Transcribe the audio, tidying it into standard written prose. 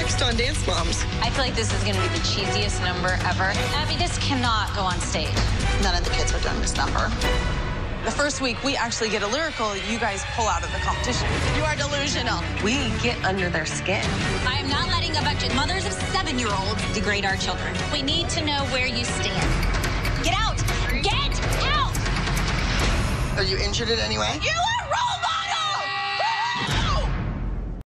next on Dance Moms. I feel like this is going to be the cheesiest number ever. Abby, this cannot go on stage. None of the kids are doing this number. The first week, we actually get a lyrical, you guys pull out of the competition. You are delusional. We get under their skin. I am not letting a bunch of mothers of 7-year-olds degrade our children. We need to know where you stand. Get out! Get out! Are you injured in any way? You are